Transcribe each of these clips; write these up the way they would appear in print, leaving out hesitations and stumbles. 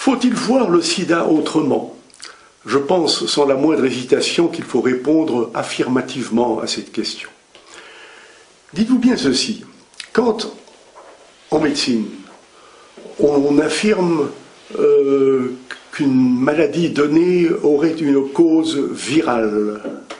Faut-il voir le sida autrement? Je pense sans la moindre hésitation qu'il faut répondre affirmativement à cette question. Dites-vous bien ceci, quand en médecine on affirme qu'une maladie donnée aurait une cause virale,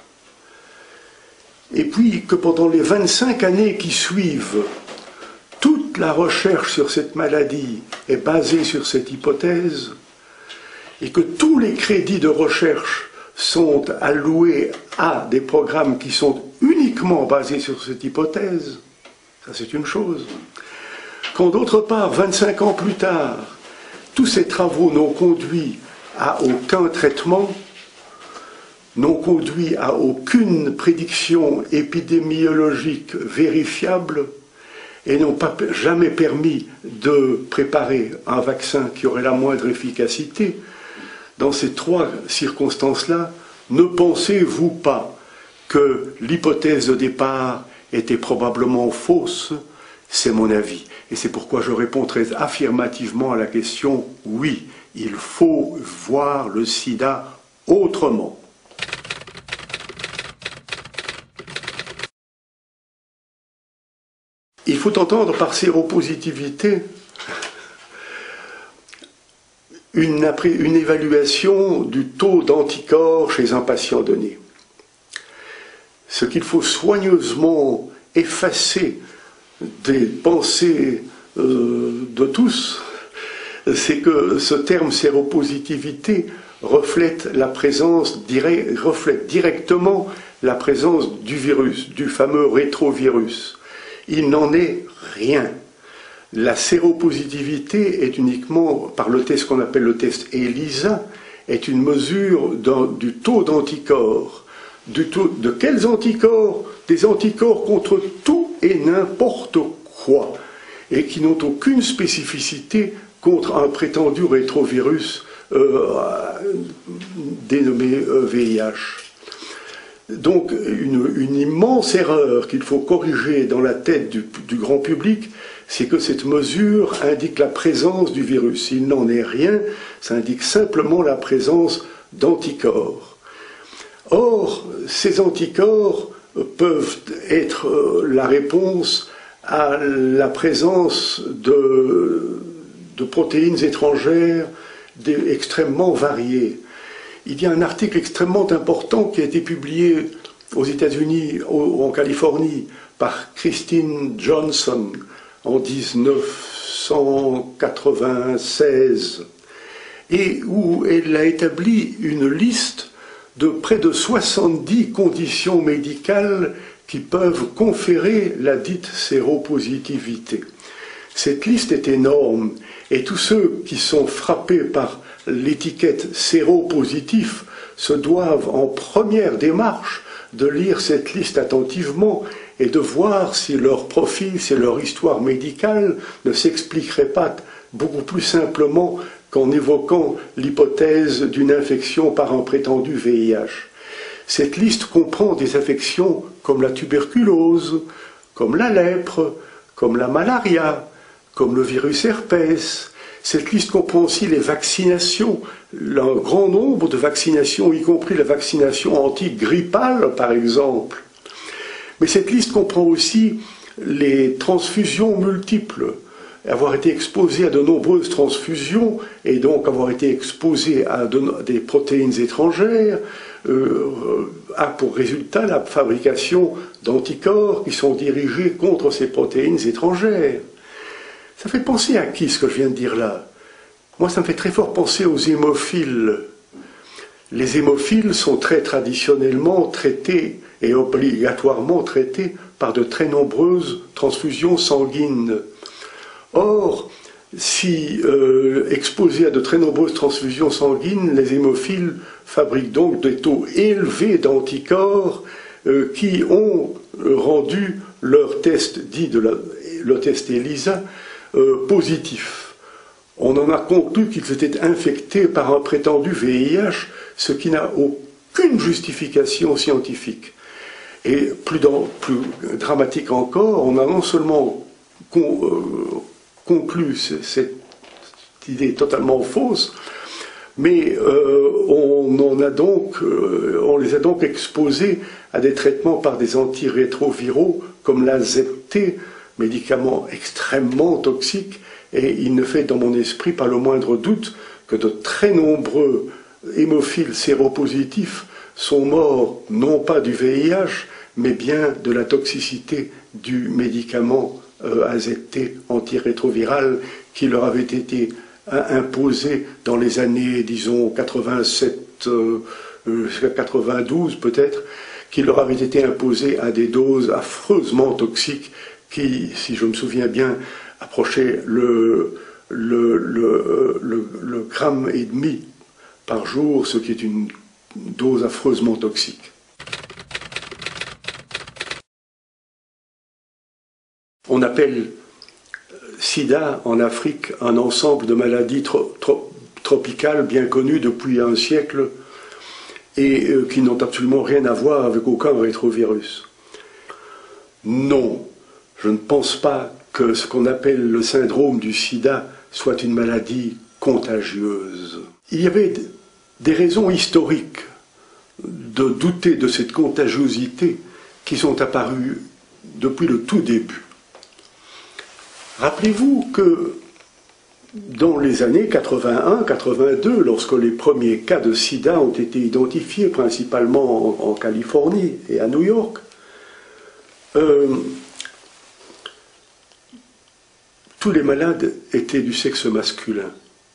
et puis que pendant les 25 années qui suivent, toute la recherche sur cette maladie est basée sur cette hypothèse, et que tous les crédits de recherche sont alloués à des programmes qui sont uniquement basés sur cette hypothèse, ça c'est une chose. Quand d'autre part, 25 ans plus tard, tous ces travaux n'ont conduit à aucun traitement, n'ont conduit à aucune prédiction épidémiologique vérifiable et n'ont jamais permis de préparer un vaccin qui aurait la moindre efficacité, dans ces trois circonstances-là, ne pensez-vous pas que l'hypothèse de départ était probablement fausse? C'est mon avis. Et c'est pourquoi je réponds très affirmativement à la question « oui, il faut voir le sida autrement ». Il faut entendre par séropositivité une évaluation du taux d'anticorps chez un patient donné. Ce qu'il faut soigneusement effacer des pensées de tous, c'est que ce terme séropositivité reflète directement la présence du virus, du fameux rétrovirus. Il n'en est rien. La séropositivité est uniquement, par le test qu'on appelle le test ELISA, est une mesure du taux d'anticorps. De quels anticorps? Des anticorps contre tout et n'importe quoi, et qui n'ont aucune spécificité contre un prétendu rétrovirus dénommé VIH. Donc une immense erreur qu'il faut corriger dans la tête du grand public, c'est que cette mesure indique la présence du virus. Il n'en est rien, ça indique simplement la présence d'anticorps. Or, ces anticorps peuvent être la réponse à la présence de protéines étrangères extrêmement variées. Il y a un article extrêmement important qui a été publié aux États-Unis, en Californie, par Christine Johnson en 1996, et où elle a établi une liste de près de 70 conditions médicales qui peuvent conférer la dite séropositivité. Cette liste est énorme, et tous ceux qui sont frappés par l'étiquette séropositif se doivent en première démarche de lire cette liste attentivement et de voir si leur profil, si leur histoire médicale ne s'expliquerait pas beaucoup plus simplement qu'en évoquant l'hypothèse d'une infection par un prétendu VIH. Cette liste comprend des affections comme la tuberculose, comme la lèpre, comme la malaria, comme le virus herpès. Cette liste comprend aussi les vaccinations, un grand nombre de vaccinations, y compris la vaccination antigrippale par exemple. Mais cette liste comprend aussi les transfusions multiples, avoir été exposé à de nombreuses transfusions et donc avoir été exposé à des protéines étrangères a pour résultat la fabrication d'anticorps qui sont dirigés contre ces protéines étrangères. Ça fait penser à qui ce que je viens de dire là? Moi, ça me fait très fort penser aux hémophiles. Les hémophiles sont très traditionnellement traités et obligatoirement traités par de très nombreuses transfusions sanguines. Or, si exposés à de très nombreuses transfusions sanguines, les hémophiles fabriquent donc des taux élevés d'anticorps qui ont rendu leur test dit le test ELISA positif. On en a conclu qu'ils étaient infectés par un prétendu VIH, ce qui n'a aucune justification scientifique. Et plus dramatique encore, on a non seulement conclu cette idée totalement fausse, mais on les a donc exposés à des traitements par des antirétroviraux comme l'Azepté, médicament extrêmement toxique, et il ne fait dans mon esprit pas le moindre doute que de très nombreux hémophiles séropositifs sont morts non pas du VIH, mais bien de la toxicité du médicament Azepté antirétroviral qui leur avait été imposé dans les années, disons, 87, 92 peut-être, qui leur avait été imposé à des doses affreusement toxiques qui, si je me souviens bien, approchaient le gramme et demi par jour, ce qui est une dose affreusement toxique. On appelle SIDA en Afrique un ensemble de maladies tropicales bien connues depuis un siècle et qui n'ont absolument rien à voir avec aucun rétrovirus. Non, je ne pense pas que ce qu'on appelle le syndrome du sida soit une maladie contagieuse. Il y avait des raisons historiques de douter de cette contagiosité qui sont apparues depuis le tout début. Rappelez-vous que dans les années 81-82, lorsque les premiers cas de sida ont été identifiés, principalement en Californie et à New York, tous les malades étaient du sexe masculin.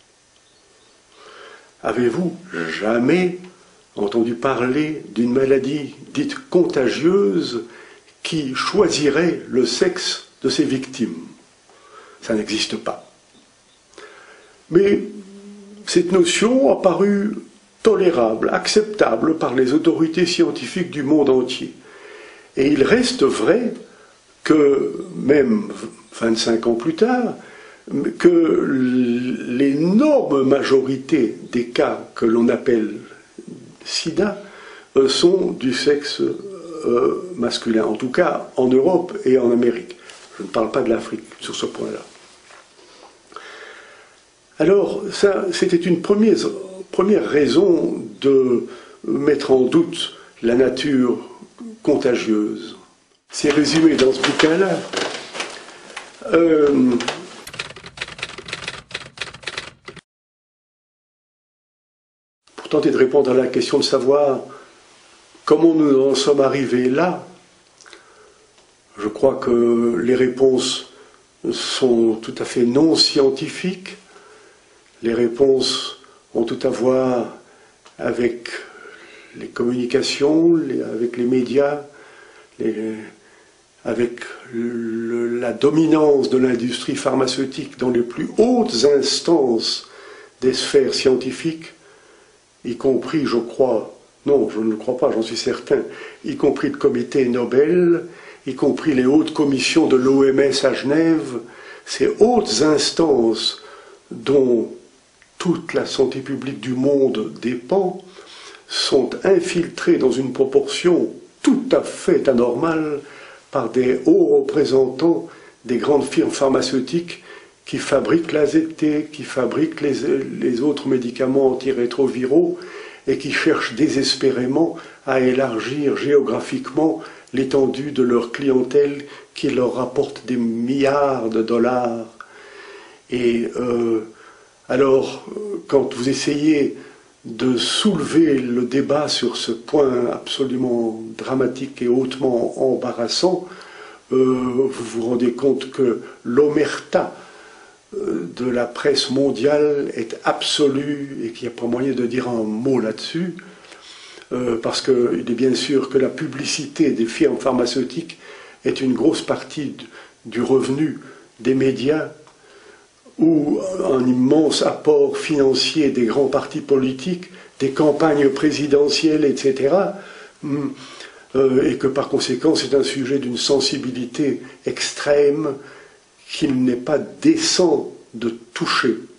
Avez-vous jamais entendu parler d'une maladie dite contagieuse qui choisirait le sexe de ses victimes? Ça n'existe pas. Mais cette notion a paru tolérable, acceptable par les autorités scientifiques du monde entier. Et il reste vrai que, même 25 ans plus tard, que l'énorme majorité des cas que l'on appelle sida sont du sexe masculin, en tout cas en Europe et en Amérique. Je ne parle pas de l'Afrique sur ce point-là. Alors, ça, c'était une première raison de mettre en doute la nature contagieuse. C'est résumé dans ce bouquin-là. Pour tenter de répondre à la question de savoir comment nous en sommes arrivés là, je crois que les réponses sont tout à fait non scientifiques. Les réponses ont tout à voir avec les communications, avec les médias, avec la dominance de l'industrie pharmaceutique dans les plus hautes instances des sphères scientifiques, y compris, je crois, non, je ne le crois pas, j'en suis certain, y compris le comité Nobel, y compris les hautes commissions de l'OMS à Genève, ces hautes instances dont toute la santé publique du monde dépend, sont infiltrées dans une proportion tout à fait anormale par des hauts représentants des grandes firmes pharmaceutiques qui fabriquent l'Azepté, qui fabriquent les autres médicaments antirétroviraux et qui cherchent désespérément à élargir géographiquement l'étendue de leur clientèle qui leur rapporte des milliards de dollars. Et alors, quand vous essayez de soulever le débat sur ce point absolument dramatique et hautement embarrassant, vous vous rendez compte que l'omerta de la presse mondiale est absolue et qu'il n'y a pas moyen de dire un mot là-dessus, parce qu'il est bien sûr que la publicité des firmes pharmaceutiques est une grosse partie du revenu des médias, ou un immense apport financier des grands partis politiques, des campagnes présidentielles, etc., et que par conséquent c'est un sujet d'une sensibilité extrême qu'il n'est pas décent de toucher.